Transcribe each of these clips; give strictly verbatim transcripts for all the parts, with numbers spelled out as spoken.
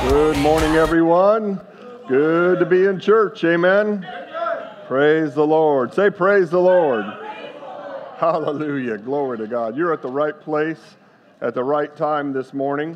Good morning, everyone. Good to be in church. Amen. Praise the Lord. Say praise the Lord. Hallelujah. Glory to God. You're at the right place at the right time this morning.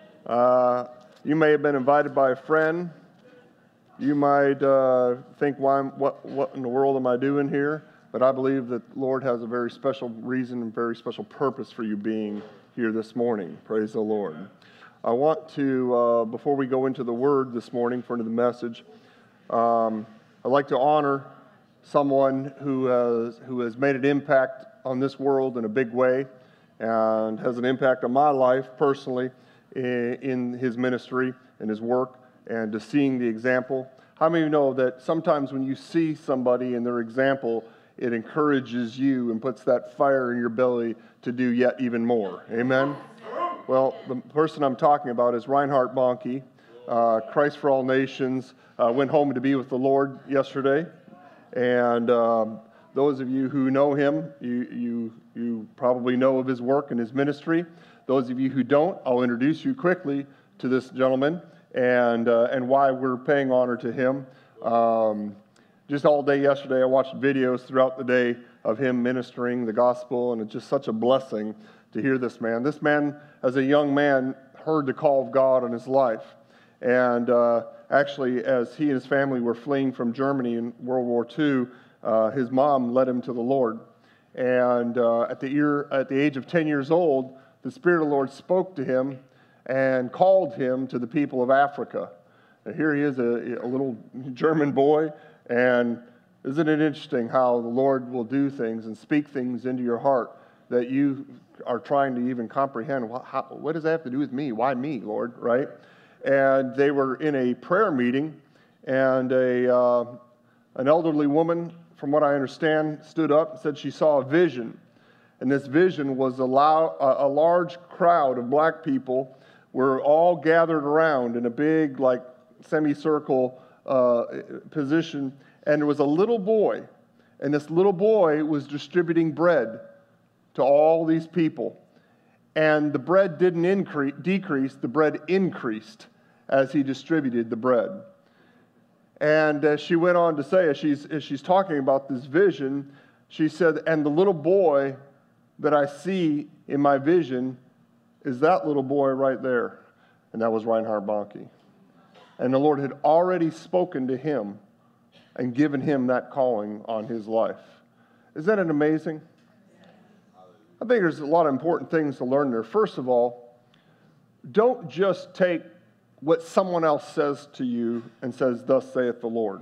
Uh, you may have been invited by a friend. You might uh, think, why, what, what in the world am I doing here? But I believe that the Lord has a very special reason and very special purpose for you being here this morning. Praise the Lord. I want to, uh, before we go into the Word this morning, for into the message, um, I'd like to honor someone who has, who has made an impact on this world in a big way and has an impact on my life personally in, in his ministry and his work and to seeing the example. How many of you know that sometimes when you see somebody and their example, it encourages you and puts that fire in your belly to do yet even more? Amen? Well, the person I'm talking about is Reinhard Bonnke. Uh, Christ for All Nations uh, went home to be with the Lord yesterday. And um, those of you who know him, you, you, you probably know of his work and his ministry. Those of you who don't, I'll introduce you quickly to this gentleman and, uh, and why we're paying honor to him. Um, just all day yesterday, I watched videos throughout the day of him ministering the gospel, and it's just such a blessing to hear this man. This man, as a young man, heard the call of God on his life. And uh, actually, as he and his family were fleeing from Germany in World War Two, uh, his mom led him to the Lord. And uh, at, the ear, at the age of ten years old, the Spirit of the Lord spoke to him and called him to the people of Africa. And here he is, a, a little German boy, and isn't it interesting how the Lord will do things and speak things into your heart that you are trying to even comprehend? What, how, what does that have to do with me? Why me, Lord, right? And they were in a prayer meeting, and a uh, an elderly woman, from what I understand, stood up and said she saw a vision. And this vision was a, loud, a, a large crowd of black people were all gathered around in a big, like, semicircle uh, position, and there was a little boy, and this little boy was distributing bread to all these people. And the bread didn't increase, decrease, the bread increased as he distributed the bread. And as she went on to say, as she's, as she's talking about this vision, she said, and the little boy that I see in my vision is that little boy right there. And that was Reinhard Bonnke. And the Lord had already spoken to him and given him that calling on his life. Isn't that amazing? I think there's a lot of important things to learn there. First of all, don't just take what someone else says to you and says, thus saith the Lord.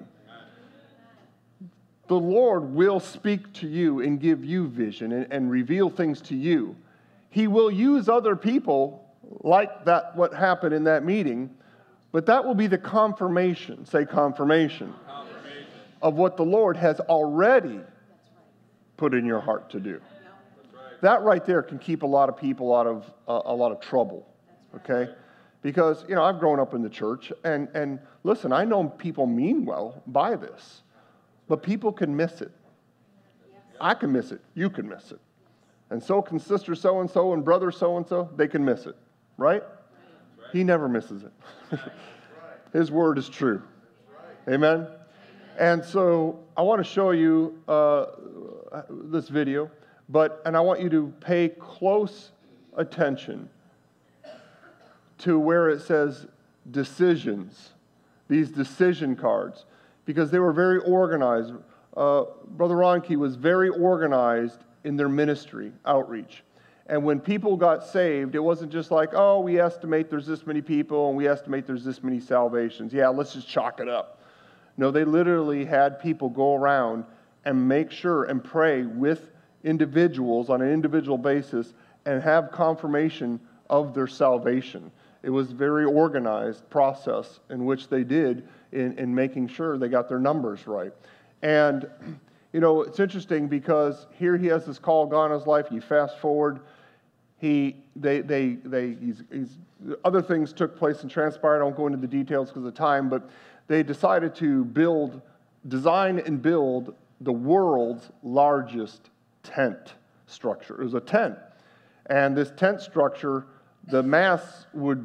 The Lord will speak to you and give you vision and, and reveal things to you. He will use other people like that, what happened in that meeting, but that will be the confirmation, say confirmation, confirmation, of what the Lord has already put in your heart to do. That right there can keep a lot of people out of uh, a lot of trouble, okay? Because, you know, I've grown up in the church, and, and listen, I know people mean well by this, but people can miss it. I can miss it. You can miss it. And so can sister so-and-so and brother so-and-so. They can miss it, right? He never misses it. His word is true. Amen? And so I want to show you uh, this video. But, and I want you to pay close attention to where it says decisions, these decision cards, because they were very organized. Uh, Brother Ronke was very organized in their ministry outreach. And when people got saved, it wasn't just like, oh, we estimate there's this many people and we estimate there's this many salvations. Yeah, let's just chalk it up. No, they literally had people go around and make sure and pray with individuals on an individual basis and have confirmation of their salvation. It was a very organized process in which they did in, in making sure they got their numbers right. And, you know, it's interesting because here he has this call of God in his life. You fast forward, he, they, they, they, he's, he's, other things took place and transpired. I won't go into the details because of time, but they decided to build, design and build the world's largest tent structure. It was a tent. And this tent structure, the mass would be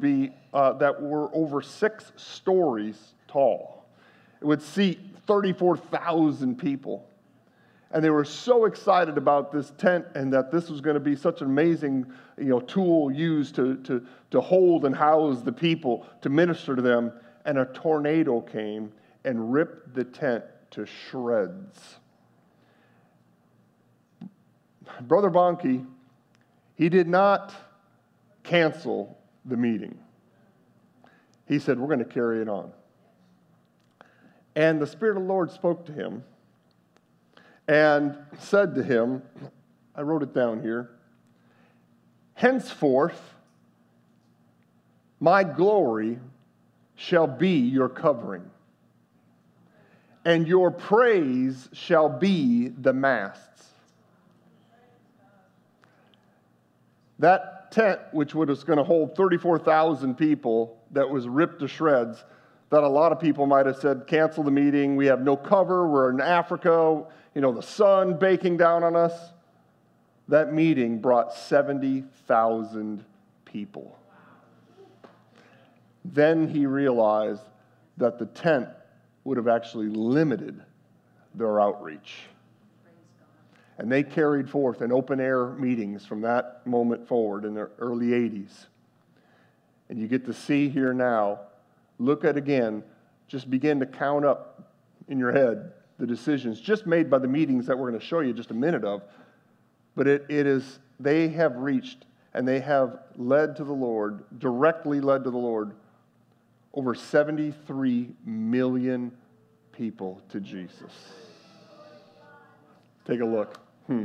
uh, that were over six stories tall. It would seat thirty-four thousand people. And they were so excited about this tent and that this was going to be such an amazing, you know, tool used to, to, to hold and house the people, to minister to them. And a tornado came and ripped the tent to shreds. Brother Bonnke, he did not cancel the meeting. He said, we're going to carry it on. And the Spirit of the Lord spoke to him and said to him, I wrote it down here, henceforth, my glory shall be your covering, and your praise shall be the masts. That tent, which was going to hold thirty-four thousand people, that was ripped to shreds, that a lot of people might have said, cancel the meeting, we have no cover, we're in Africa, you know, the sun baking down on us. That meeting brought seventy thousand people. Then he realized that the tent would have actually limited their outreach. And they carried forth in open-air meetings from that moment forward in the early eighties. And you get to see here now, look at again, just begin to count up in your head the decisions just made by the meetings that we're going to show you just a minute of. But it, it is, they have reached and they have led to the Lord, directly led to the Lord, over seventy-three million people to Jesus. Take a look. Hmm.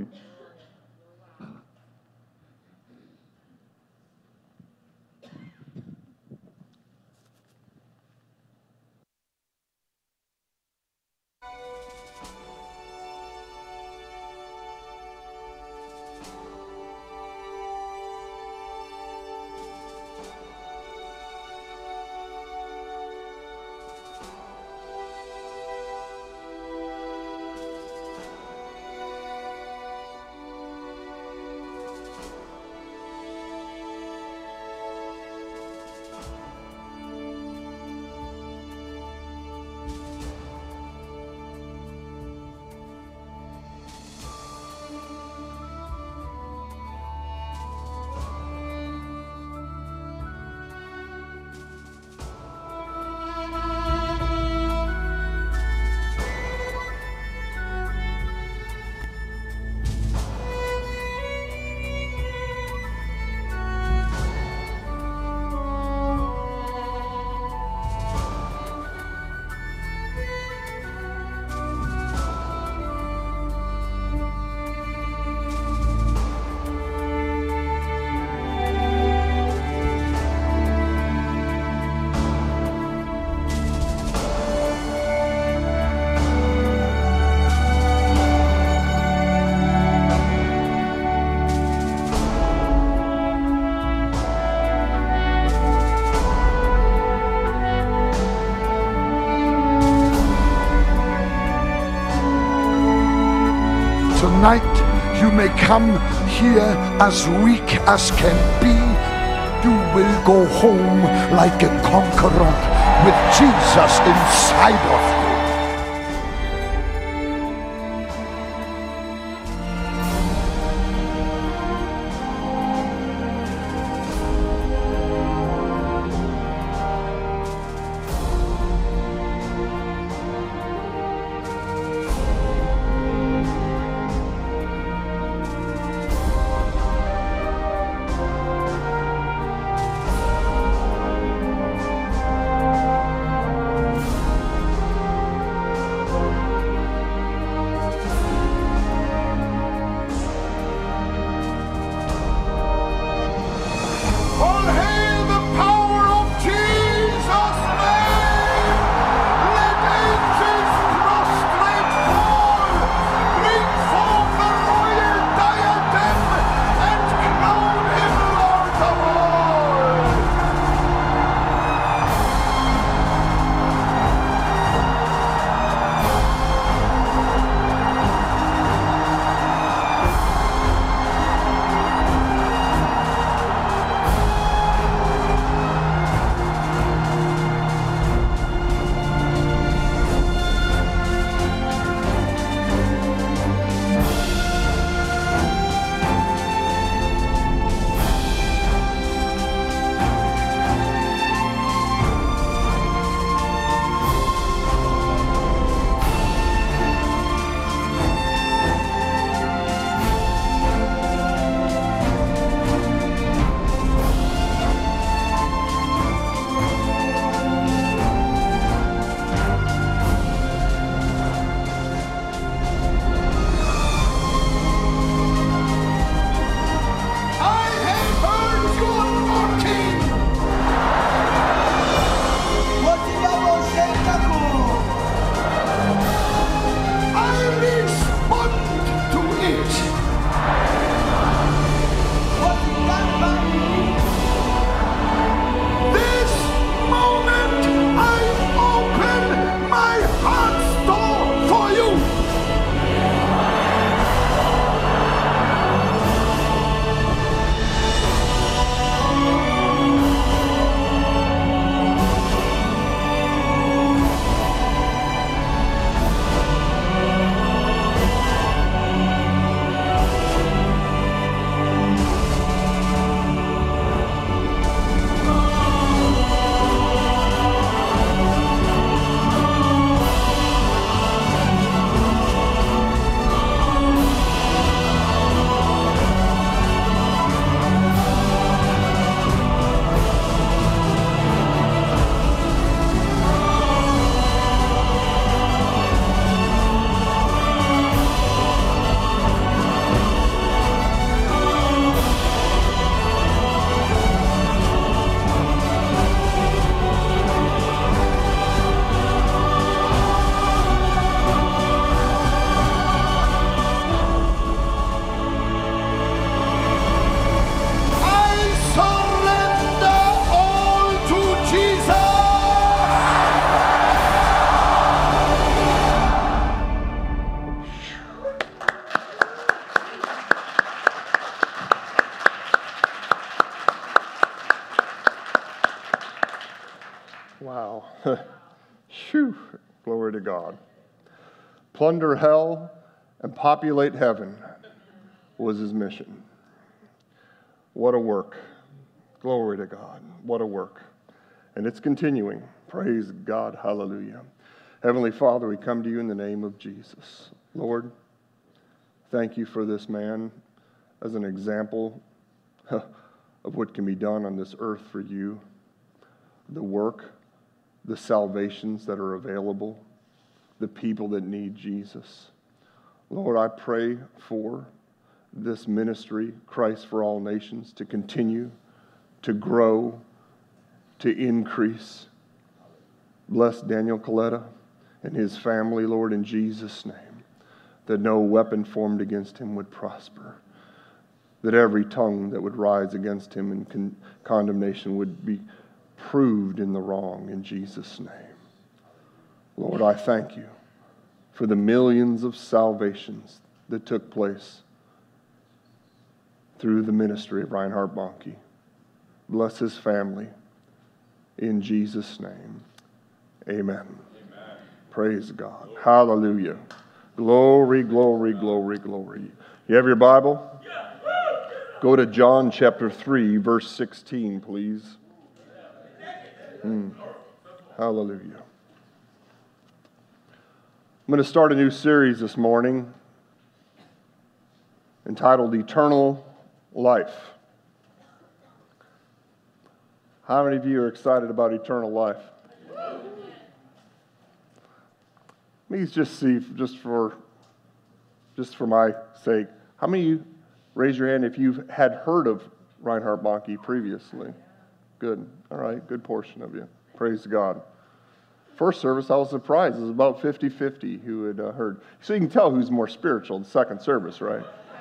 Tonight you may come here as weak as can be. You will go home like a conqueror with Jesus inside of you. Wow. Phew. Glory to God. Plunder hell and populate heaven was his mission. What a work. Glory to God. What a work. And it's continuing. Praise God. Hallelujah. Heavenly Father, we come to you in the name of Jesus. Lord, thank you for this man as an example of what can be done on this earth for you, the work, the salvations that are available, the people that need Jesus. Lord, I pray for this ministry, Christ for All Nations, to continue, to grow, to increase. Bless Daniel Coletta and his family, Lord, in Jesus' name, that no weapon formed against him would prosper, that every tongue that would rise against him in con- condemnation would be proved in the wrong, in Jesus' name. Lord, I thank you for the millions of salvations that took place through the ministry of Reinhard Bonnke. Bless his family. In Jesus' name, amen. Amen. Praise God. Hallelujah. Glory, glory, glory, glory. You have your Bible? Go to John chapter three, verse sixteen, please. Mm. Hallelujah. I'm going to start a new series this morning entitled Eternal Life. How many of you are excited about eternal life? Let me just see, just for, just for my sake, how many of you, raise your hand if you've had heard of Reinhard Bonnke previously? Good. All right, good portion of you. Praise God. First service, I was surprised. It was about fifty-fifty who had uh, heard. So you can tell who's more spiritual, the second service, right?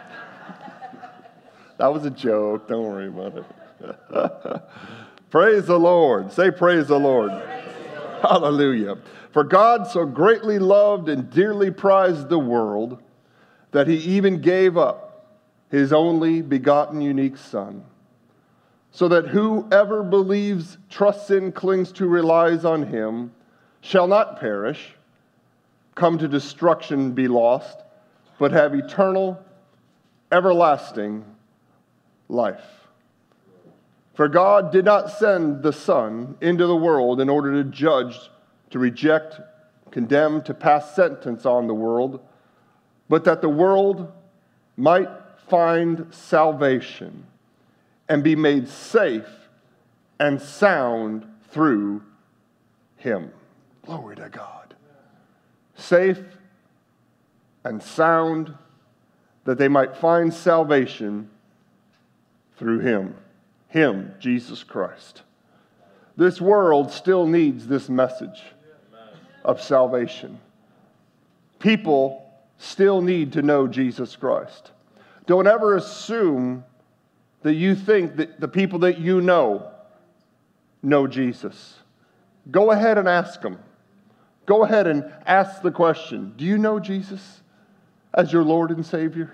That was a joke. Don't worry about it. Praise the Lord. Say praise the Lord. Hallelujah. For God so greatly loved and dearly prized the world that he even gave up his only begotten unique Son, so that whoever believes, trusts in, clings to, relies on him, shall not perish, come to destruction, be lost, but have eternal, everlasting life. For God did not send the Son into the world in order to judge, to reject, condemn, to pass sentence on the world, but that the world might find salvation and be made safe and sound through him. Glory to God. Safe and sound, that they might find salvation through him. Him, Jesus Christ. This world still needs this message of salvation. People still need to know Jesus Christ. Don't ever assume that you think that the people that you know know Jesus. Go ahead and ask them. Go ahead and ask the question, do you know Jesus as your Lord and Savior?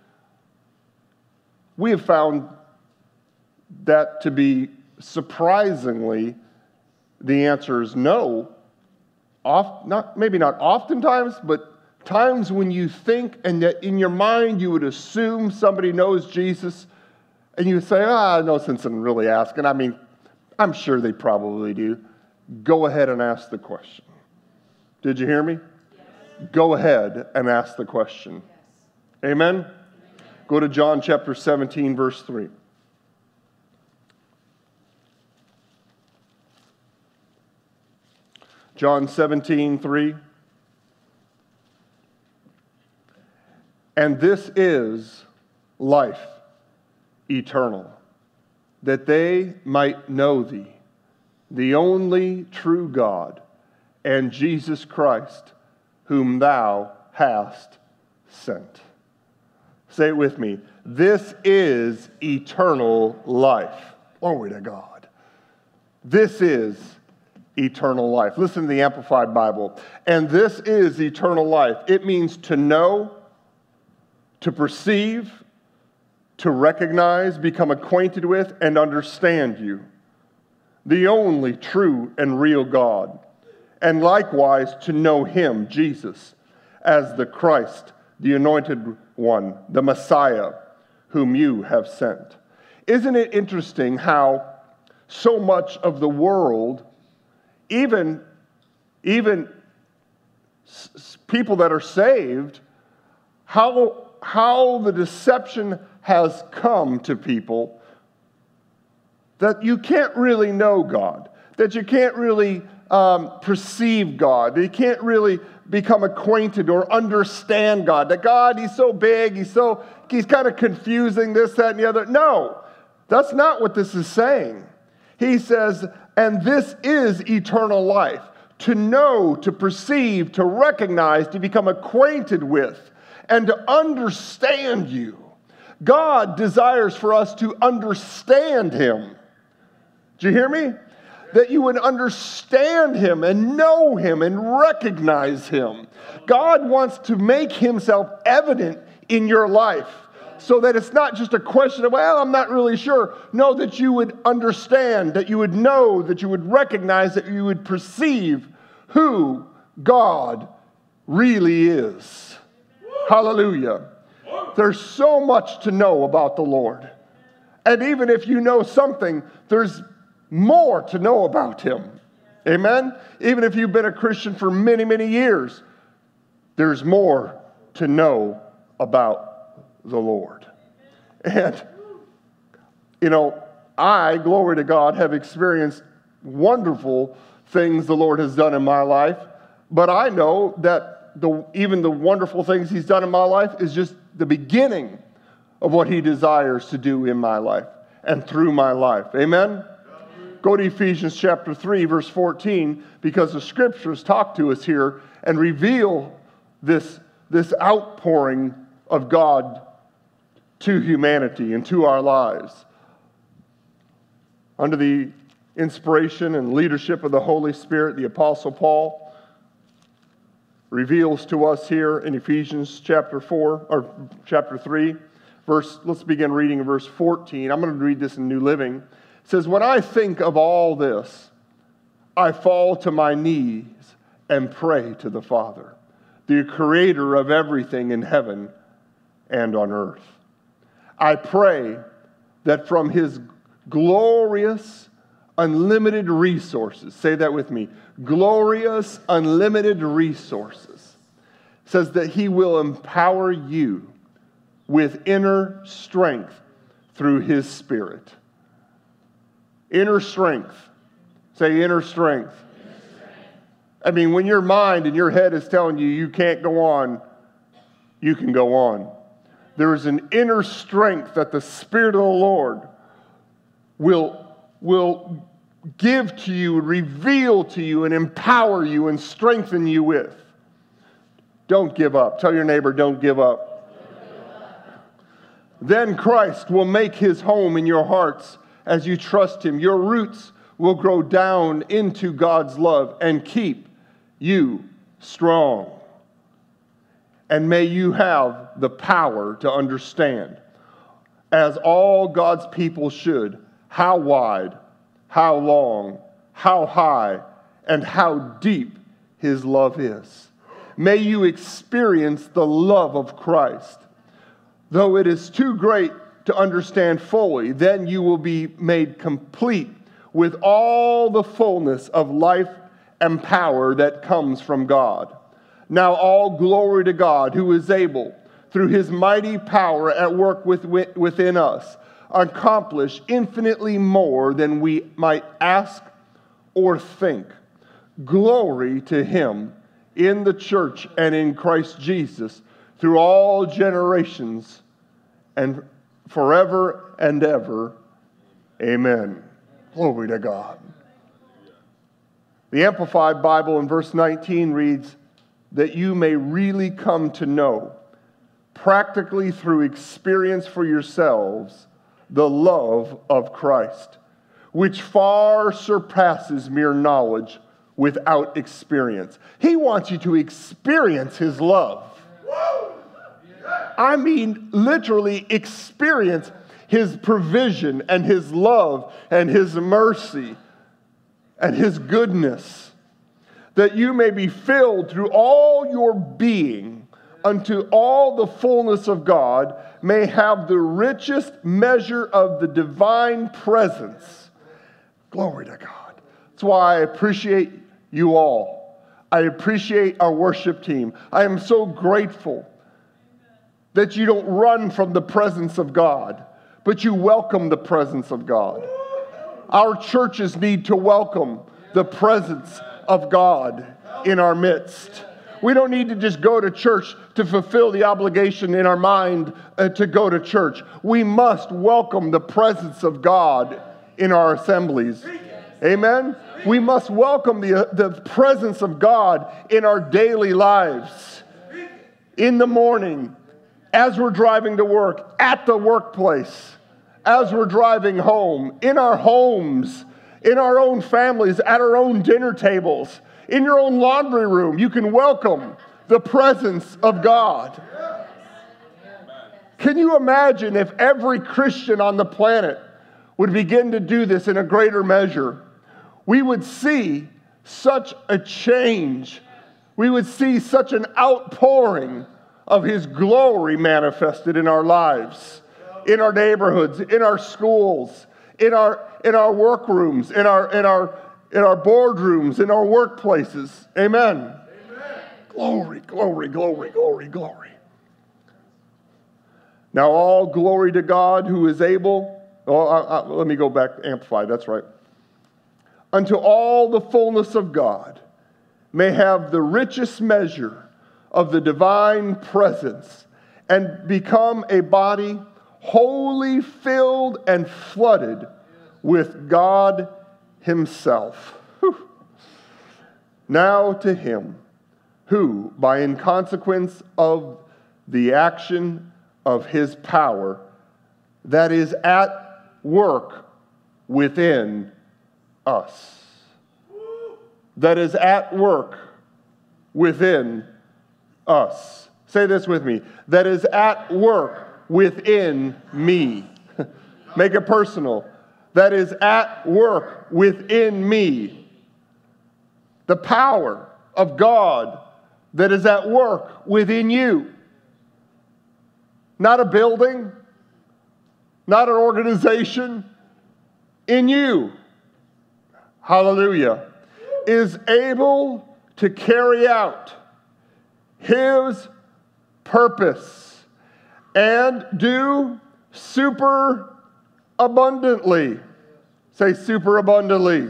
We have found that to be surprisingly, the answer is no. Oft, not, maybe not oftentimes, but times when you think and that in your mind you would assume somebody knows Jesus, and you say, ah, no sense in really asking. I mean, I'm sure they probably do. Go ahead and ask the question. Did you hear me? Yes. Go ahead and ask the question. Yes. Amen? Amen? Go to John chapter seventeen, verse three. John seventeen, three. And this is life eternal, that they might know thee, the only true God, and Jesus Christ, whom thou hast sent. Say it with me. This is eternal life. Glory to God. This is eternal life. Listen to the Amplified Bible. And this is eternal life. It means to know, to perceive, to recognize, become acquainted with, and understand you. the only true and real God, and likewise to know him, Jesus, as the Christ, the anointed one, the Messiah, whom you have sent. Isn't it interesting how so much of the world, even, even s- people that are saved, how, how the deception has come to people that you can't really know God, that you can't really um, perceive God, that you can't really become acquainted or understand God, that God, he's so big, he's so, he's kind of confusing, this, that, and the other. No, that's not what this is saying. He says, and this is eternal life, to know, to perceive, to recognize, to become acquainted with, and to understand you. God desires for us to understand him. Do you hear me? That you would understand him and know him and recognize him. God wants to make himself evident in your life so that it's not just a question of, well, I'm not really sure. No, that you would understand, that you would know, that you would recognize, that you would perceive who God really is. Hallelujah. There's so much to know about the Lord. And even if you know something, there's more to know about him. Amen? Even if you've been a Christian for many, many years, there's more to know about the Lord. And, you know, I, glory to God, have experienced wonderful things the Lord has done in my life, but I know that the, even the wonderful things he's done in my life is just the beginning of what he desires to do in my life and through my life. Amen? Go to Ephesians chapter three, verse fourteen, because the scriptures talk to us here and reveal this, this outpouring of God to humanity and to our lives. Under the inspiration and leadership of the Holy Spirit, the Apostle Paul reveals to us here in Ephesians chapter four, or chapter three, verse, let's begin reading in verse fourteen. I'm going to read this in New Living. It says, when I think of all this, I fall to my knees and pray to the Father, the creator of everything in heaven and on earth. I pray that from his glorious, unlimited resources, say that with me, glorious, unlimited resources, says that he will empower you with inner strength through his Spirit. Inner strength. Say inner strength. Inner strength. I mean, when your mind and your head is telling you you can't go on, you can go on. There is an inner strength that the Spirit of the Lord will, will give to you, reveal to you, and empower you and strengthen you with. Don't give up. Tell your neighbor, don't give up. Don't give up. Then Christ will make his home in your hearts as you trust him. Your roots will grow down into God's love and keep you strong. And may you have the power to understand, as all God's people should, how wide, how long, how high, and how deep his love is. May you experience the love of Christ. Though it is too great to understand fully, then you will be made complete with all the fullness of life and power that comes from God. Now all glory to God, who is able, through his mighty power at work within us, accomplish infinitely more than we might ask or think. Glory to him in the church and in Christ Jesus through all generations and forever and ever. Amen. Glory to God. The Amplified Bible in verse nineteen reads, that you may really come to know, practically through experience for yourselves, the love of Christ, which far surpasses mere knowledge without experience. He wants you to experience his love. I mean, literally experience his provision and his love and his mercy. and his goodness, that you may be filled through all your being unto all the fullness of God, may have the richest measure of the divine presence. Glory to God. That's why I appreciate you all. I appreciate our worship team. I am so grateful that you don't run from the presence of God, but you welcome the presence of God. Our churches need to welcome the presence of God in our midst. We don't need to just go to church to fulfill the obligation in our mind uh, to go to church. We must welcome the presence of God in our assemblies. Amen? We must welcome the, the presence of God in our daily lives. In the morning, as we're driving to work, at the workplace, as we're driving home, in our homes, in our own families, at our own dinner tables, in your own laundry room, you can welcome the presence of God. Can you imagine if every Christian on the planet would begin to do this in a greater measure? We would see such a change. We would see such an outpouring of his glory manifested in our lives, in our neighborhoods, in our schools, in our in our workrooms, in our in our in our boardrooms, in our workplaces. Amen. Amen. Glory, glory, glory, glory, glory. Now all glory to God who is able. Oh, I, I, let me go back, amplify, that's right. Unto all the fullness of God may have the richest measure of the divine presence, and become a body wholly filled and flooded with God himself. Whew. Now to him who, by in consequence of the action of his power, that is at work within us. That is at work within us. Say this with me. That is at work within me. Make it personal. That is at work within me. The power of God that is at work within you. Not a building, not an organization, in you. Hallelujah. Is able to carry out his purpose and do super abundantly. Say super abundantly.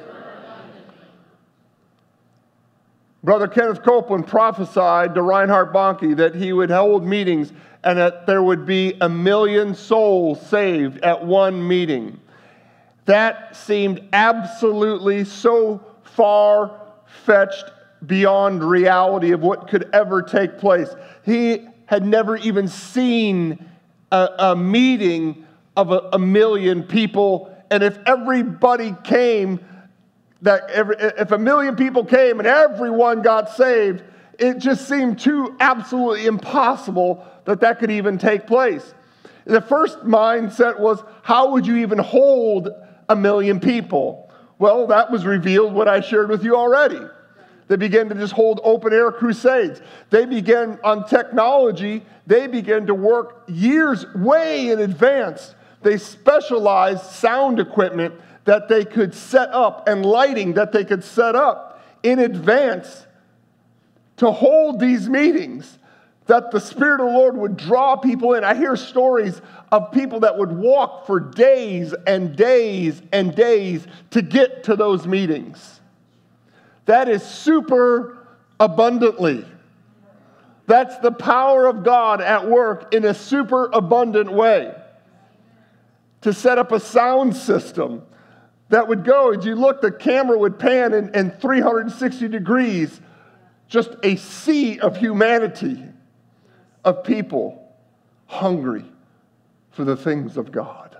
Brother Kenneth Copeland prophesied to Reinhard Bonnke that he would hold meetings and that there would be a million souls saved at one meeting. That seemed absolutely so far-fetched beyond reality of what could ever take place. He had never even seen a, a meeting of a, a million people, and if everybody came, that every, if a million people came and everyone got saved, it just seemed too absolutely impossible that that could even take place. The first mindset was, how would you even hold a million people? Well, that was revealed what I shared with you already. They began to just hold open-air crusades. They began on technology. They began to work years way in advance. They specialized sound equipment that they could set up and lighting that they could set up in advance to hold these meetings, that the Spirit of the Lord would draw people in. I hear stories of people that would walk for days and days and days to get to those meetings. That is super abundantly. That's the power of God at work in a super abundant way. To set up a sound system that would go, as you look, the camera would pan in, in three hundred sixty degrees, just a sea of humanity, of people hungry for the things of God.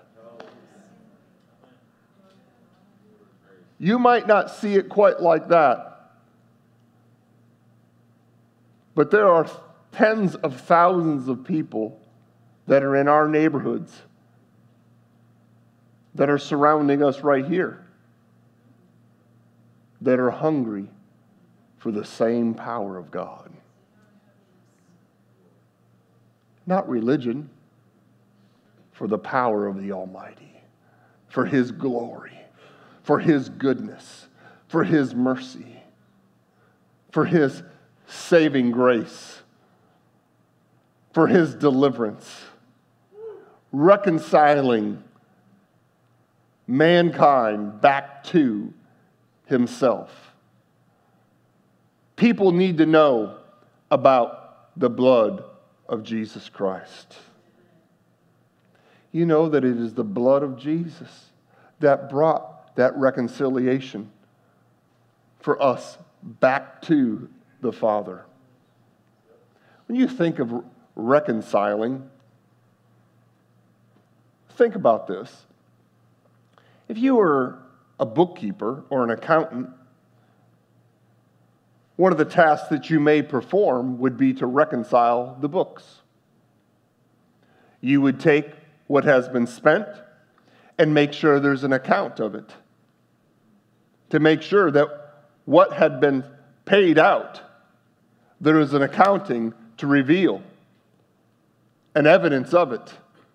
You might not see it quite like that, but there are tens of thousands of people that are in our neighborhoods that are surrounding us right here. that are hungry for the same power of God. Not religion, for the power of the Almighty, for His glory, for His goodness, for His mercy, for His saving grace, for His deliverance, reconciling mankind back to Himself. People need to know about the blood of Jesus Christ. You know that it is the blood of Jesus that brought that reconciliation for us back to the Father. When you think of reconciling, think about this. If you were a bookkeeper or an accountant, one of the tasks that you may perform would be to reconcile the books. You would take what has been spent and make sure there's an account of it, to make sure that what had been paid out, there is an accounting to reveal, an evidence of it.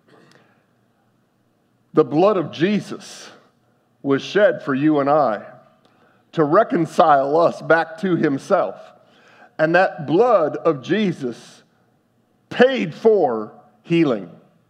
The blood of Jesus was shed for you and I to reconcile us back to Himself. And that blood of Jesus paid for healing.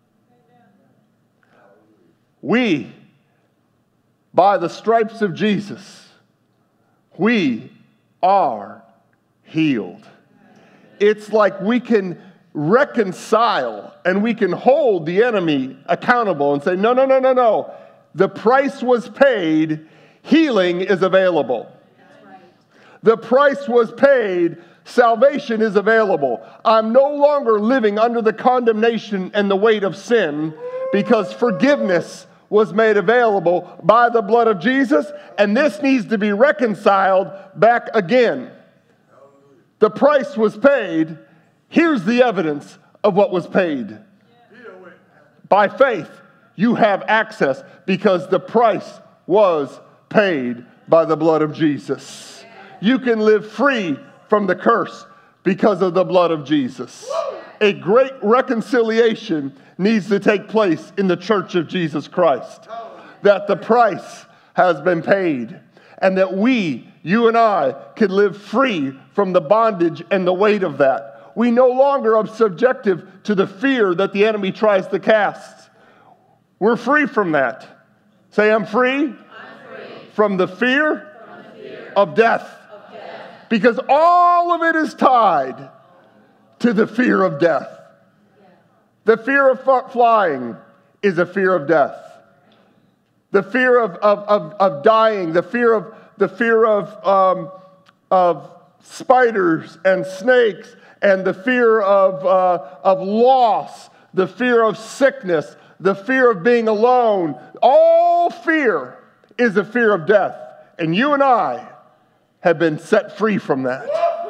We, by the stripes of Jesus, we are healed. It's like we can reconcile and we can hold the enemy accountable and say, no, no, no, no, no. The price was paid. Healing is available. That's right. The price was paid. Salvation is available. I'm no longer living under the condemnation and the weight of sin because forgiveness was made available by the blood of Jesus, and this needs to be reconciled back again. The price was paid. Here's the evidence of what was paid. By faith, you have access because the price was paid by the blood of Jesus. You can live free from the curse because of the blood of Jesus. A great reconciliation needs to take place in the church of Jesus Christ. That the price has been paid and that we, you and I, can live free from the bondage and the weight of that. We no longer are subjective to the fear that the enemy tries to cast. We're free from that. Say, I'm free, I'm free. From the fear, from the fear of, death. of death. Because all of it is tied to the fear of death. The fear of flying is a fear of death. The fear of, of, of, of dying, the fear of, the fear of, um, of spiders and snakes, and the fear of, uh, of loss, the fear of sickness, the fear of being alone. All fear is a fear of death. And you and I have been set free from that.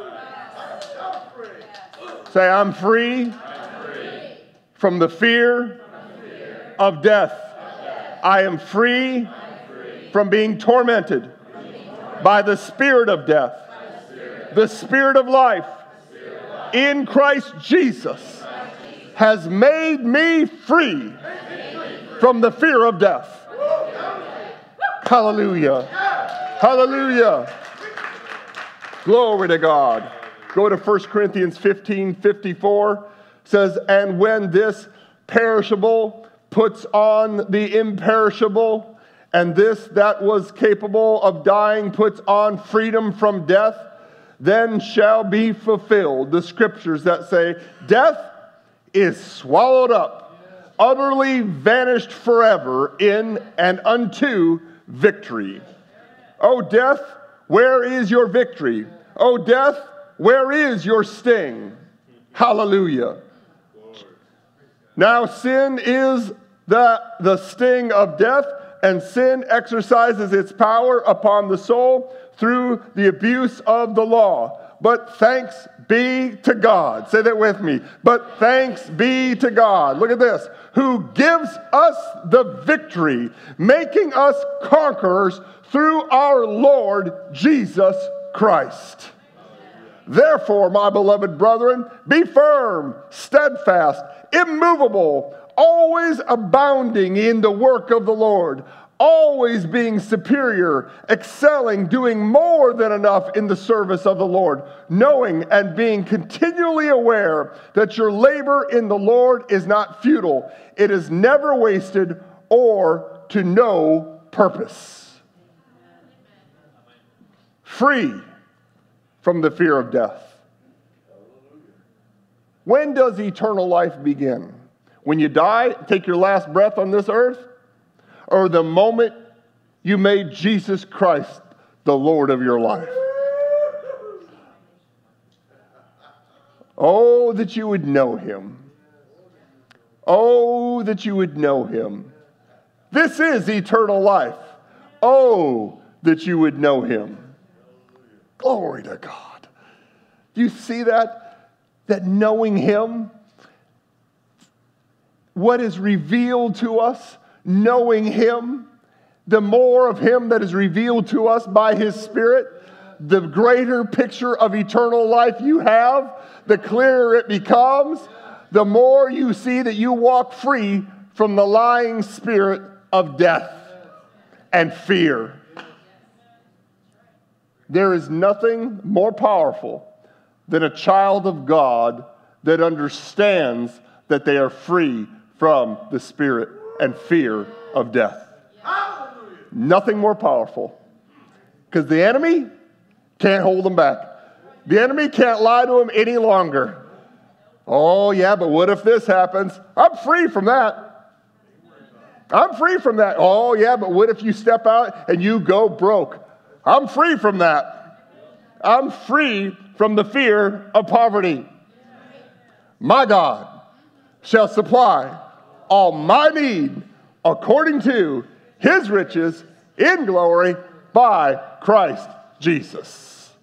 Say, I'm free, I'm free. From the fear, from the fear of, death. of death. I am free, I'm free. From being tormented, from being tormented. By the spirit of death, the spirit, the spirit of life, spirit of life. In Christ Jesus, has made me free from the fear of death. Hallelujah. Hallelujah. Glory to God. Go to First Corinthians fifteen fifty-four. Says, and when this perishable puts on the imperishable, and this that was capable of dying puts on freedom from death, then shall be fulfilled the scriptures that say, death is swallowed up, utterly vanished forever in and unto victory. O death, where is your victory? O death, where is your sting? Hallelujah. Now sin is the, the sting of death, and sin exercises its power upon the soul through the abuse of the law. But thanks be to God. Say that with me. But thanks be to God. Look at this. Who gives us the victory, making us conquerors through our Lord Jesus Christ. Therefore, my beloved brethren, be firm, steadfast, immovable, always abounding in the work of the Lord, always being superior, excelling, doing more than enough in the service of the Lord, knowing and being continually aware that your labor in the Lord is not futile. It is never wasted or to no purpose. Free from the fear of death. When does eternal life begin? When you die, take your last breath on this earth? Or the moment you made Jesus Christ the Lord of your life? Oh, that you would know him. Oh, that you would know him. This is eternal life. Oh, that you would know him. Glory to God. Do you see that? That knowing him, what is revealed to us, knowing him, the more of him that is revealed to us by his Spirit, the greater picture of eternal life you have, the clearer it becomes, the more you see that you walk free from the lying spirit of death and fear. There is nothing more powerful than a child of God that understands that they are free from the spirit and fear of death. Hallelujah. Nothing more powerful. Because the enemy can't hold them back. The enemy can't lie to them any longer. Oh, yeah, but what if this happens? I'm free from that. I'm free from that. Oh, yeah, but what if you step out and you go broke? I'm free from that. I'm free from the fear of poverty. My God shall supply all my need according to his riches in glory by Christ Jesus.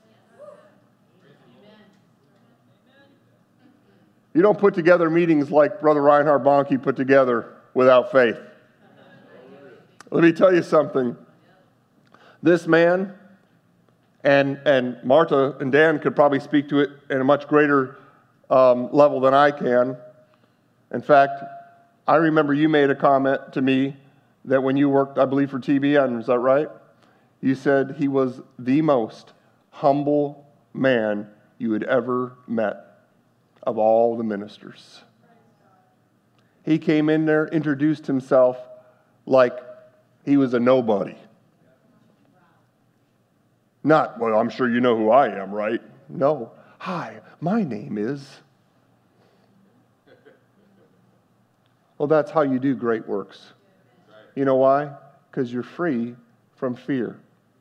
You don't put together meetings like Brother Reinhard Bonnke put together without faith. Let me tell you something. This man, and, and Martha and Dan could probably speak to it in a much greater um, level than I can. In fact, I remember you made a comment to me that when you worked, I believe, for T B N, is that right? You said he was the most humble man you had ever met of all the ministers. He came in there, introduced himself like he was a nobody. Not, well, I'm sure you know who I am, right? No. Hi, my name is. Well, that's how you do great works. You know why? Because you're free from fear.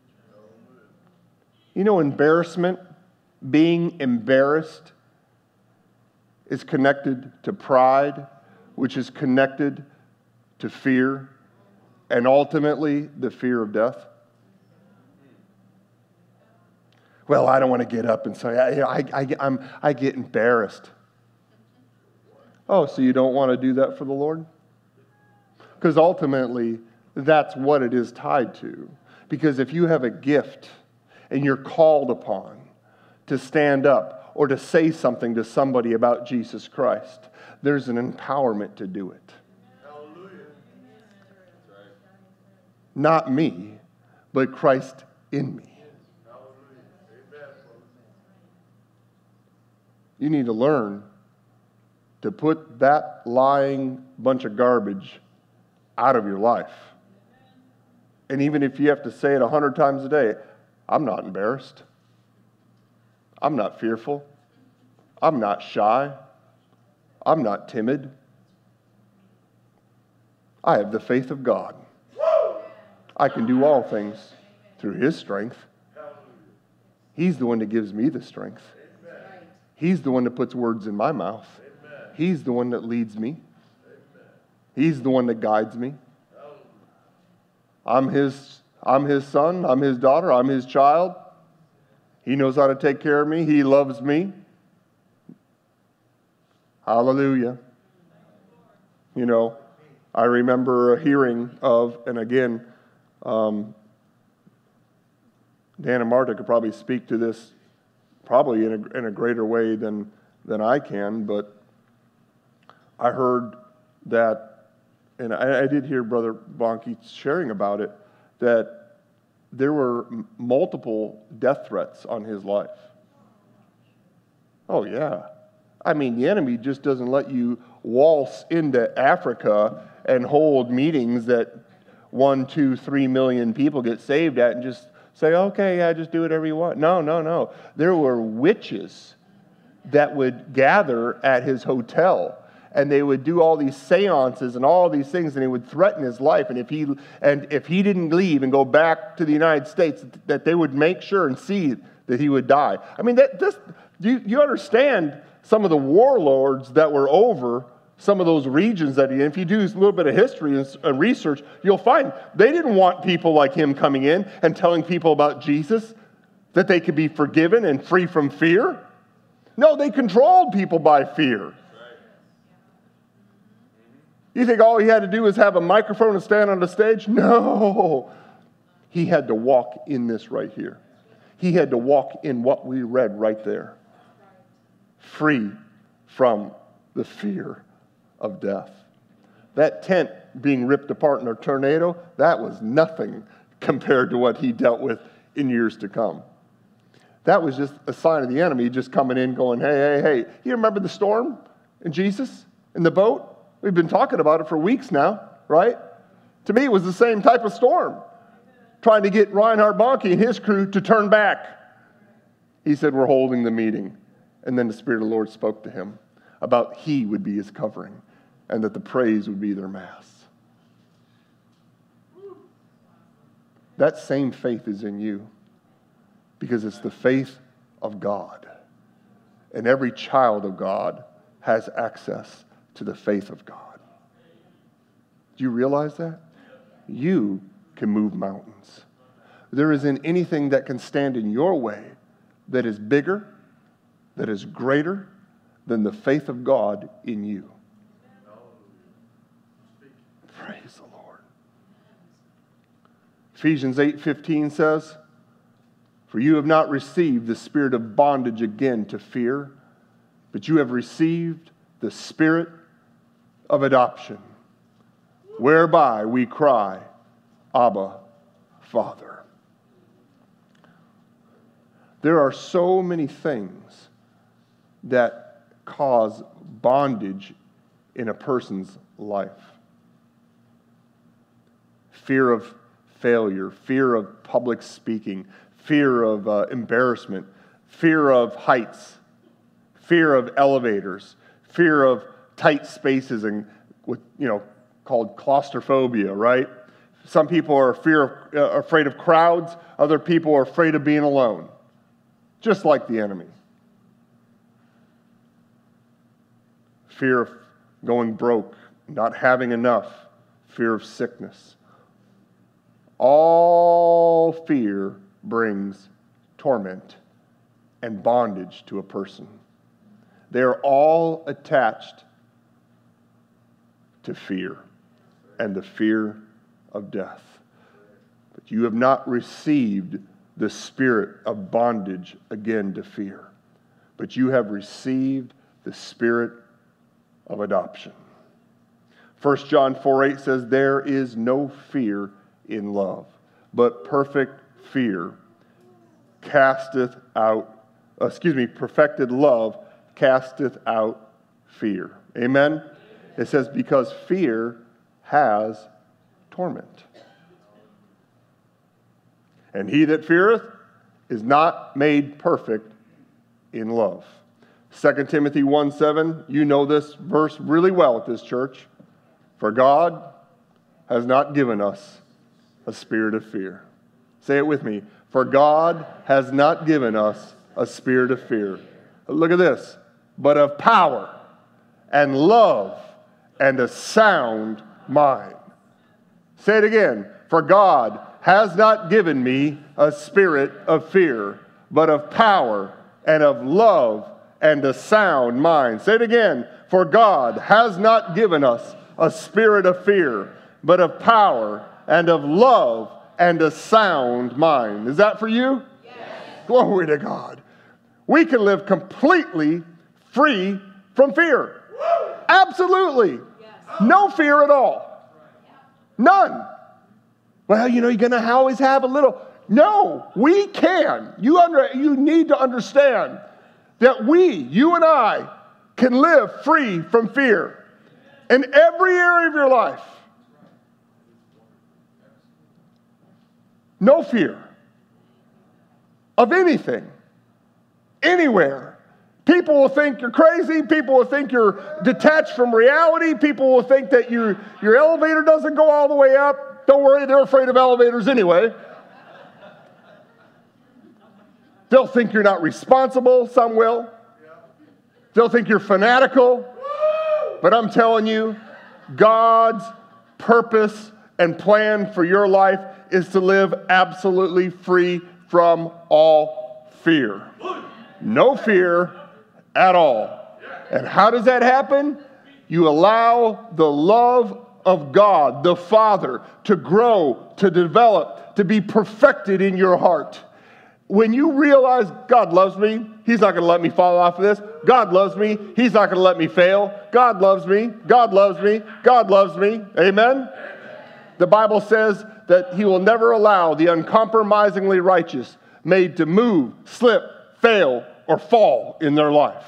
You know, embarrassment, being embarrassed, is connected to pride, which is connected to fear, and ultimately the fear of death. Well, I don't want to get up and say, I, I, I, I'm, I get embarrassed. Oh, so you don't want to do that for the Lord? Because ultimately, that's what it is tied to. Because if you have a gift and you're called upon to stand up or to say something to somebody about Jesus Christ, there's an empowerment to do it. Hallelujah. Not me, but Christ in me. You need to learn to put that lying bunch of garbage out of your life. And even if you have to say it a hundred times a day, I'm not embarrassed. I'm not fearful. I'm not shy. I'm not timid. I have the faith of God. I can do all things through his strength. He's the one that gives me the strength. He's the one that puts words in my mouth. Amen. He's the one that leads me. Amen. He's the one that guides me. I'm his, I'm his son. I'm his daughter. I'm his child. He knows how to take care of me. He loves me. Hallelujah. You know, I remember a hearing of, and again, um, Dan and Marta could probably speak to this probably in a, in a greater way than, than I can, but I heard that, and I, I did hear Brother Bonke sharing about it, that there were m- multiple death threats on his life. Oh, yeah. I mean, the enemy just doesn't let you waltz into Africa and hold meetings that one, two, three million people get saved at and just say, okay, yeah, just do whatever you want. No, no, no. There were witches that would gather at his hotel, and they would do all these seances and all these things, and they would threaten his life. And if he and if he didn't leave and go back to the United States, that they would make sure and see that he would die. I mean, that this you you understand some of the warlords that were over some of those regions that he, if you do a little bit of history and, and research, you'll find they didn't want people like him coming in and telling people about Jesus, that they could be forgiven and free from fear. No, they controlled people by fear. You think all he had to do was have a microphone and stand on the stage? No. He had to walk in this right here. He had to walk in what we read right there. Free from the fear of death. That tent being ripped apart in a tornado, that was nothing compared to what he dealt with in years to come. That was just a sign of the enemy just coming in going, hey, hey, hey. You remember the storm in Jesus in the boat? We've been talking about it for weeks now, right? To me, it was the same type of storm, trying to get Reinhard Bonnke and his crew to turn back. He said, we're holding the meeting. And then the Spirit of the Lord spoke to him about he would be his covering and that the praise would be their mass. That same faith is in you because it's the faith of God. And every child of God has access to the faith of God. Do you realize that? You can move mountains. There isn't anything that can stand in your way that is bigger, that is greater than the faith of God in you. Praise the Lord. Ephesians eight fifteen says, for you have not received the spirit of bondage again to fear, but you have received the spirit of adoption, whereby we cry, Abba, Father. There are so many things that cause bondage in a person's life. Fear of failure, fear of public speaking, fear of uh, embarrassment, fear of heights, fear of elevators, fear of tight spaces, and with you know called claustrophobia, right? Some people are fear of, uh, afraid of crowds. Other people are afraid of being alone, just like the enemy. Fear of going broke, not having enough, fear of sickness. All fear brings torment and bondage to a person. They are all attached to fear and the fear of death. But you have not received the spirit of bondage again to fear, but you have received the spirit of adoption. First John four eight says, there is no fear in love, but perfect fear casteth out, excuse me, perfected love casteth out fear. Amen? It says, because fear has torment. And he that feareth is not made perfect in love. Second Timothy one seven, you know this verse really well at this church. For God has not given us a spirit of fear. Say it with me. For God has not given us a spirit of fear. Look at this. But of power and love and a sound mind. Say it again. For God has not given me a spirit of fear, but of power and of love and a sound mind. Say it again. For God has not given us a spirit of fear, but of power and of love and a sound mind. Is that for you? Yes. Glory to God. We can live completely free from fear. Absolutely. Yes. No fear at all. None. Well, you know, you're going to always have a little. No, we can. You, under, you need to understand that we, you and I, can live free from fear in every area of your life. No fear of anything, anywhere. People will think you're crazy. People will think you're detached from reality. People will think that your, your elevator doesn't go all the way up. Don't worry, they're afraid of elevators anyway. They'll think you're not responsible. Some will. They'll think you're fanatical. But I'm telling you, God's purpose and plan for your life is to live absolutely free from all fear. No fear at all. And how does that happen? You allow the love of God, the Father, to grow, to develop, to be perfected in your heart. When you realize God loves me, He's not going to let me fall off of this. God loves me. He's not going to let me fail. God loves me. God loves me. God loves me. Amen? The Bible says that He will never allow the uncompromisingly righteous made to move, slip, fail, or fall in their life.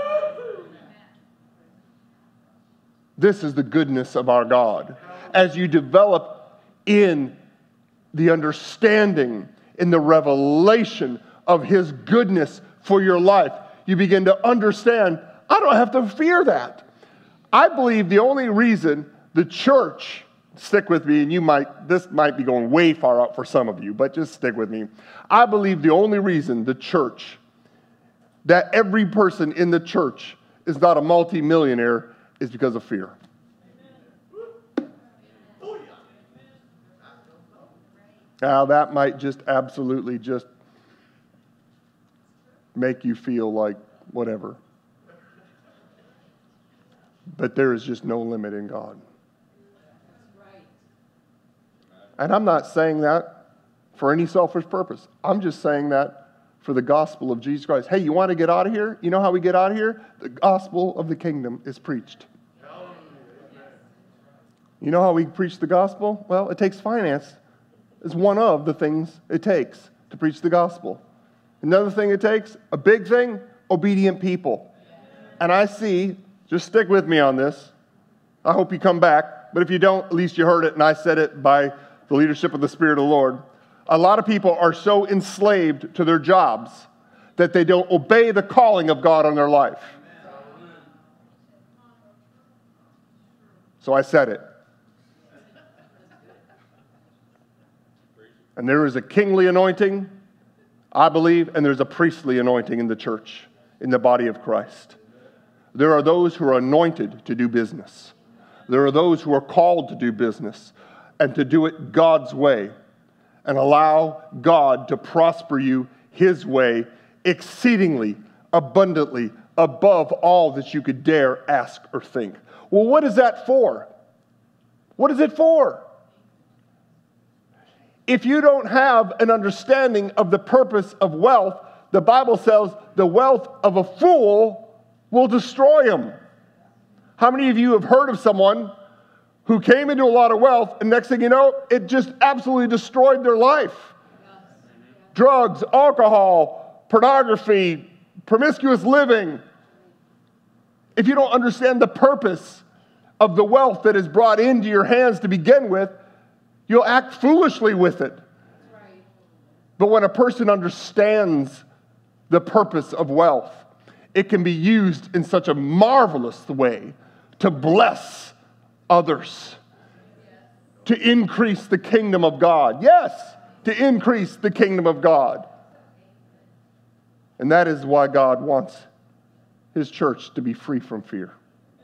This is the goodness of our God. As you develop in the understanding, in the revelation of His goodness for your life, you begin to understand, I don't have to fear that. I believe the only reason the church, stick with me, and you might, this might be going way far out for some of you, but just stick with me. I believe the only reason the church, that every person in the church is not a multimillionaire is because of fear. Now that might just absolutely just make you feel like whatever. But there is just no limit in God. And I'm not saying that for any selfish purpose. I'm just saying that for the gospel of Jesus Christ. Hey, you want to get out of here? You know how we get out of here? The gospel of the kingdom is preached. You know how we preach the gospel? Well, it takes finance. It's one of the things it takes to preach the gospel. Another thing it takes, a big thing, obedient people. And I see, just stick with me on this. I hope you come back. But if you don't, at least you heard it, and I said it by the leadership of the Spirit of the Lord. A lot of people are so enslaved to their jobs that they don't obey the calling of God on their life. So I said it. And there is a kingly anointing, I believe, and there's a priestly anointing in the church, in the body of Christ. There are those who are anointed to do business. There are those who are called to do business and to do it God's way and allow God to prosper you His way exceedingly, abundantly, above all that you could dare ask or think. Well, what is that for? What is it for? If you don't have an understanding of the purpose of wealth, the Bible says the wealth of a fool will destroy him. How many of you have heard of someone who came into a lot of wealth, and next thing you know, it just absolutely destroyed their life? Drugs, alcohol, pornography, promiscuous living. If you don't understand the purpose of the wealth that is brought into your hands to begin with, you'll act foolishly with it. Right. But when a person understands the purpose of wealth, it can be used in such a marvelous way to bless others, to increase the kingdom of God. Yes, to increase the kingdom of God. And that is why God wants His church to be free from fear.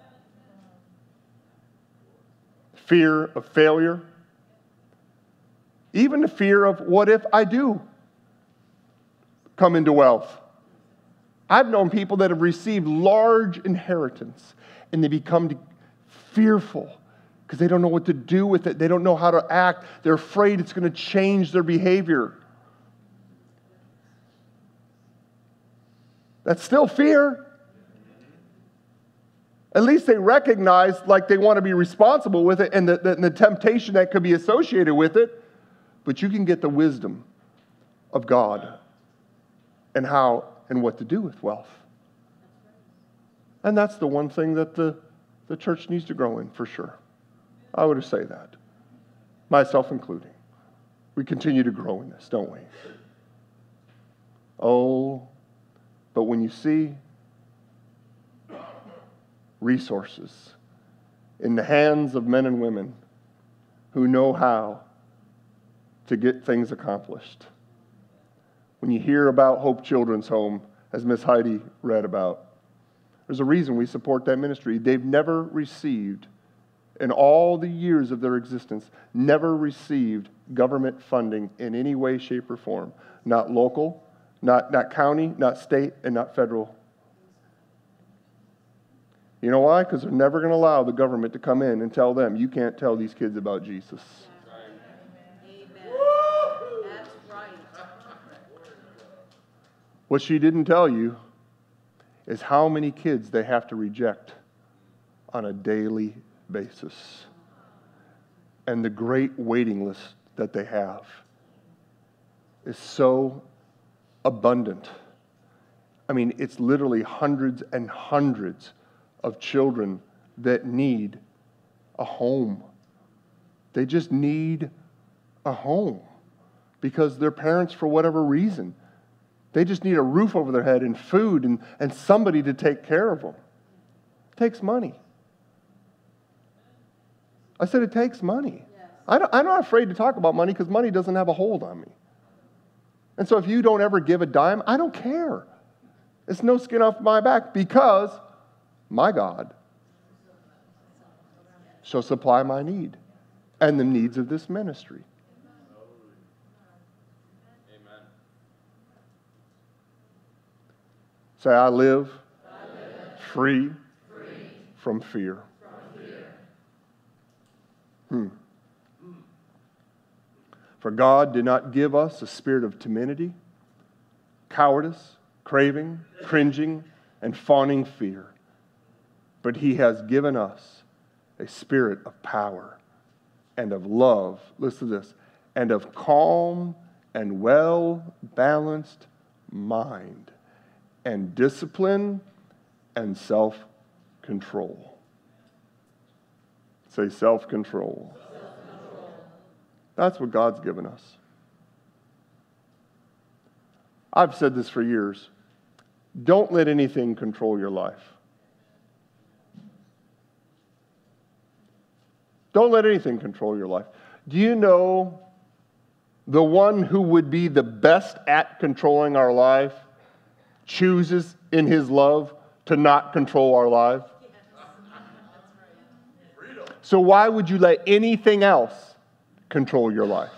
Fear of failure. Even the fear of, what if I do come into wealth? I've known people that have received large inheritance, and they become fearful because they don't know what to do with it. They don't know how to act. They're afraid it's going to change their behavior. That's still fear. At least they recognize, like, they want to be responsible with it and the, the, the temptation that could be associated with it. But you can get the wisdom of God and how and what to do with wealth. And that's the one thing that the, the church needs to grow in, for sure. I would say that. Myself including. We continue to grow in this, don't we? Oh, but when you see resources in the hands of men and women who know how to get things accomplished. When you hear about Hope Children's Home, as Miss Heidi read about, there's a reason we support that ministry. They've never received, in all the years of their existence, never received government funding in any way, shape, or form. Not local, not, not county, not state, and not federal. You know why? Because they're never going to allow the government to come in and tell them, you can't tell these kids about Jesus. What she didn't tell you is how many kids they have to reject on a daily basis. And the great waiting list that they have is so abundant. I mean, it's literally hundreds and hundreds of children that need a home. They just need a home because their parents, for whatever reason, they just need a roof over their head and food and, and somebody to take care of them. It takes money. I said it takes money. Yes. I don't, I'm not afraid to talk about money because money doesn't have a hold on me. And so if you don't ever give a dime, I don't care. It's no skin off my back because my God shall supply my need and the needs of this ministry. Amen. Say, I live, I live free, free from fear. from fear. Hmm. For God did not give us a spirit of timidity, cowardice, craving, cringing, and fawning fear. But He has given us a spirit of power and of love, listen to this, and of calm and well-balanced mind and discipline and self-control. Say self-control. Self-control. That's what God's given us. I've said this for years. Don't let anything control your life. Don't let anything control your life. Do you know the one who would be the best at controlling our life chooses in His love to not control our life? So why would you let anything else control your life?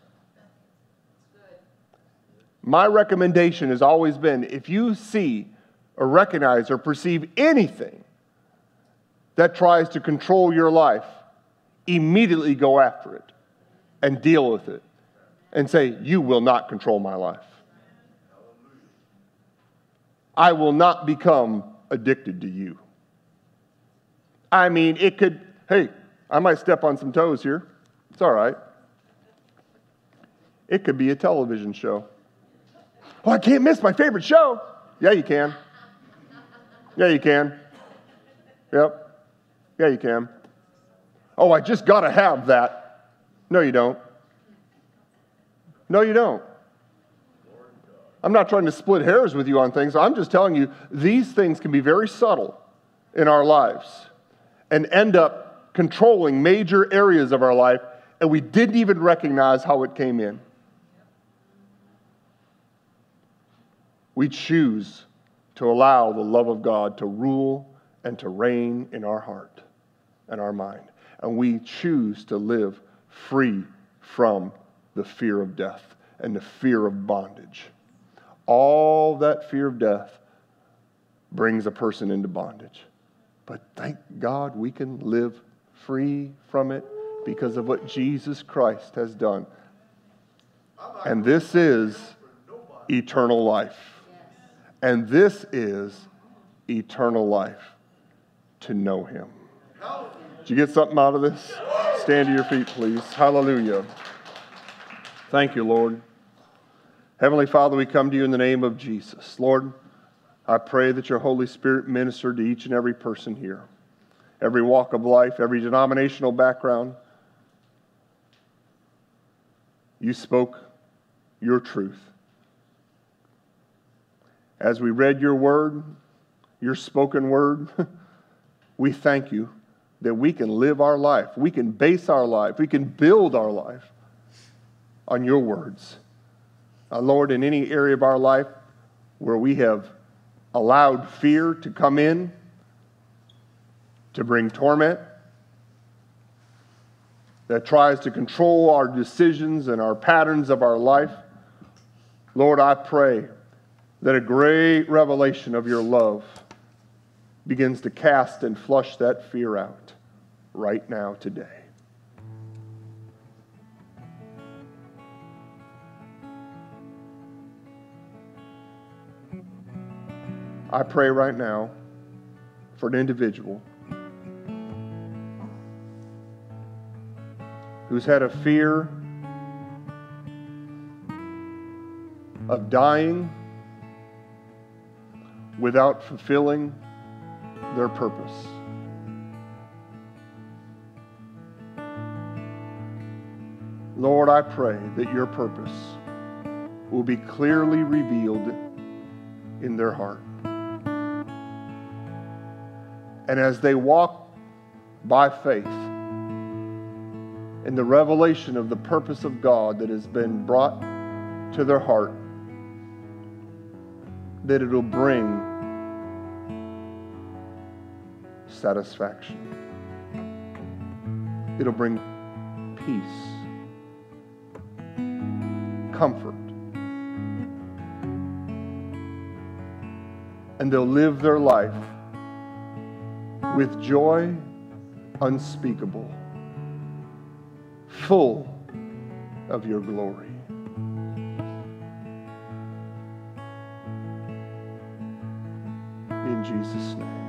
My recommendation has always been, if you see or recognize or perceive anything that tries to control your life, immediately go after it and deal with it and say, you will not control my life. I will not become addicted to you. I mean, it could, hey, I might step on some toes here. It's all right. It could be a television show. Oh, I can't miss my favorite show. Yeah, you can. Yeah, you can. Yep. Yeah, you can. Oh, I just got to have that. No, you don't. No, you don't. I'm not trying to split hairs with you on things. I'm just telling you, these things can be very subtle in our lives and end up controlling major areas of our life, and we didn't even recognize how it came in. We choose to allow the love of God to rule and to reign in our heart and our mind. And we choose to live free from the fear of death and the fear of bondage. All that fear of death brings a person into bondage. But thank God we can live free from it because of what Jesus Christ has done. And this is eternal life. And this is eternal life, to know Him. Did you get something out of this? Stand to your feet, please. Hallelujah. Thank you, Lord. Heavenly Father, we come to you in the name of Jesus. Lord, I pray that your Holy Spirit minister to each and every person here, every walk of life, every denominational background. You spoke your truth. As we read your word, your spoken word, we thank you that we can live our life, we can base our life, we can build our life on your words. Uh, Lord, in any area of our life where we have allowed fear to come in, to bring torment, that tries to control our decisions and our patterns of our life, Lord, I pray that a great revelation of your love begins to cast and flush that fear out right now, today. I pray right now for an individual who's had a fear of dying without fulfilling their purpose. Lord, I pray that your purpose will be clearly revealed in their heart. And as they walk by faith in the revelation of the purpose of God that has been brought to their heart, that it'll bring satisfaction. It'll bring peace, comfort, and they'll live their life with joy unspeakable, full of your glory. In Jesus' name.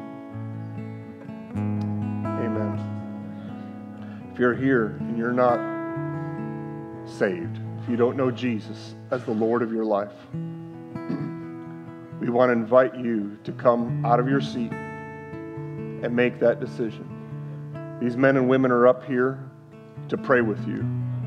Amen. If you're here and you're not saved, if you don't know Jesus as the Lord of your life, we want to invite you to come out of your seat and make that decision. These men and women are up here to pray with you.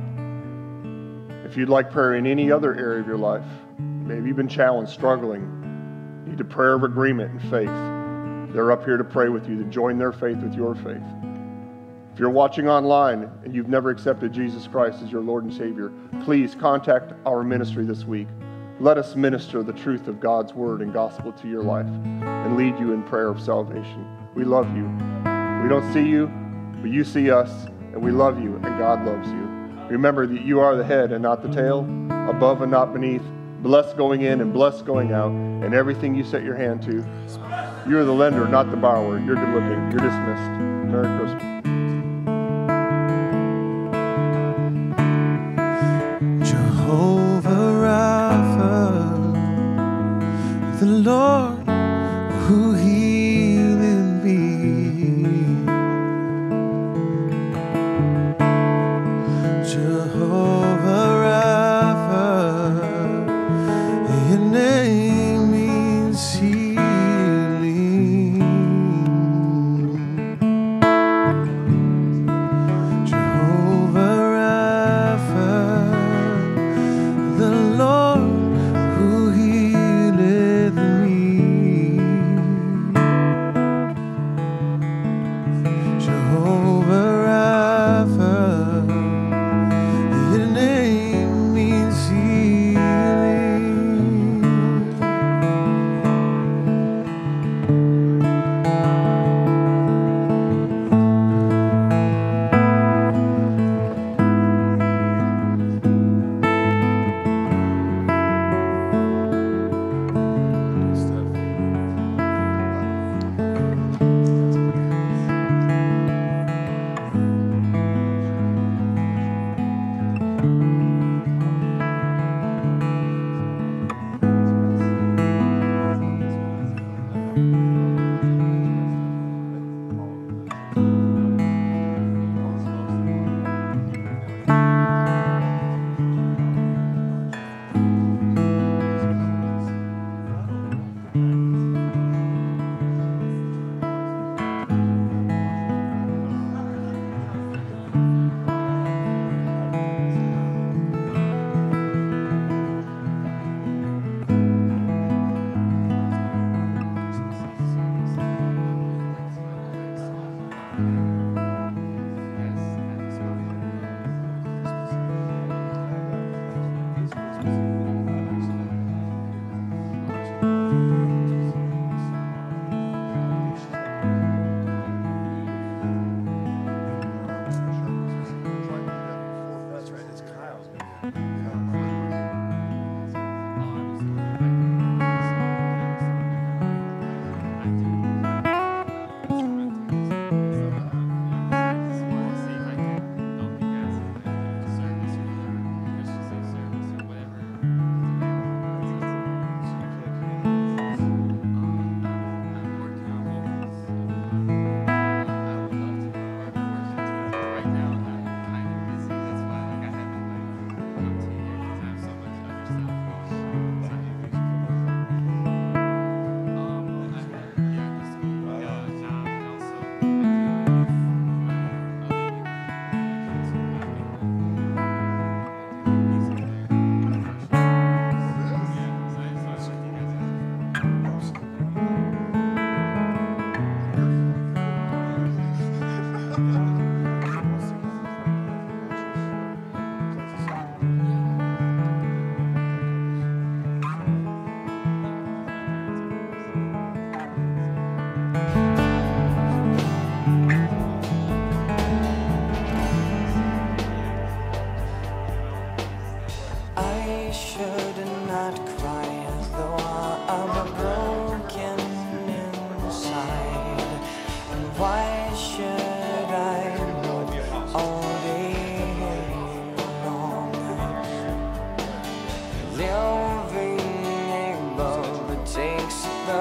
If you'd like prayer in any other area of your life, maybe you've been challenged, struggling, need a prayer of agreement and faith, they're up here to pray with you, to join their faith with your faith. If you're watching online and you've never accepted Jesus Christ as your Lord and Savior, please contact our ministry this week. Let us minister the truth of God's word and gospel to your life and lead you in prayer of salvation. We love you. We don't see you, but you see us, and we love you, and God loves you. Remember that you are the head and not the tail, above and not beneath, blessed going in and blessed going out, and everything you set your hand to. You're the lender, not the borrower. You're good looking. You're dismissed. Merry Christmas. Jehovah Rapha, the Lord who healeth thee. Jehovah Rapha, your name means healing. Jehovah Rapha, the Lord who healeth me.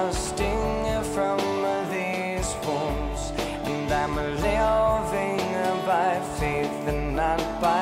sting from these wounds, and I'm living by faith and not by